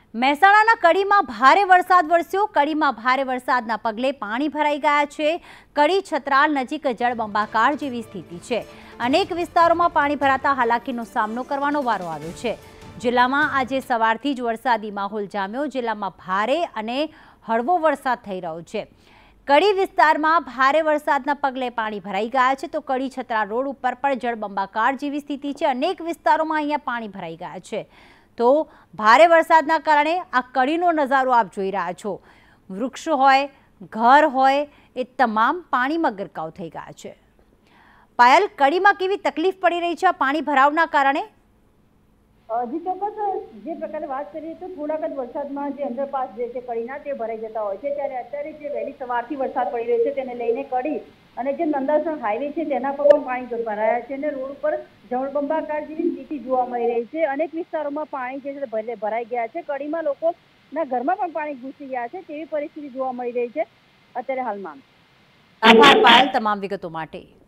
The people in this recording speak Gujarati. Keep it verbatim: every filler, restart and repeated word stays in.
મહેસાણાના કડીમાં ભારે વરસાદ વરસ્યો। કડીમાં ભારે વરસાદના પગલે પાણી ભરાઈ ગયા છે। કડી છત્રાલ નજીક જળબંબાકાર જેવી સ્થિતિ છે। અનેક વિસ્તારોમાં પાણી ભરાતા હાલાકીનો સામનો કરવાનો વારો આવ્યો છે। જિલ્લામાં આજે સવારથી જ વરસાદી માહોલ જામ્યો। જિલ્લામાં ભારે અને હળવો વરસાદ થઈ રહ્યો છે। કડી વિસ્તારમાં ભારે વરસાદના પગલે પાણી ભરાઈ ગયા છે, તો કડી છત્રાલ રોડ ઉપર પણ જળબંબાકાર જેવી સ્થિતિ છે। અનેક વિસ્તારોમાં અહીંયા પાણી ભરાઈ ગયા છે। તો ભારે વરસાદના કારણે આ કડીનો નજારો આપ જોઈ રહ્યા છો। વૃક્ષ હોય, ઘર હોય, એ તમામ પાણીમાં ગરકાવ થઈ ગયા છે। પાયલ, કડીમાં કેવી તકલીફ પડી રહી છે આ પાણી ભરાવના કારણે? જી ચોક્કસ, જે પ્રકારે વાત કરીએ તો થોડાક જ વરસાદમાં જે અંડરપાસ જે છે કડીના તે ભરાઈ જતા હોય છે, ત્યારે અત્યારે જે વહેલી સવારથી વરસાદ પડી રહ્યો છે તેને લઈને કડી અને જે નંદાસણ હાઈવે છે તેના પર પણ પાણી ભરાયા છે અને રોડ ઉપર જળબંબાકાર જેવી સ્થિતિ જોવા મળી રહી છે। અનેક વિસ્તારોમાં પાણી જે છે ભરાઈ ગયા છે। કડીમાં લોકોના ઘરમાં પણ પાણી ઘૂસી ગયા છે તેવી પરિસ્થિતિ જોવા મળી રહી છે અત્યારે હાલમાં। આભાર પાયલ તમામ વિગતો માટે।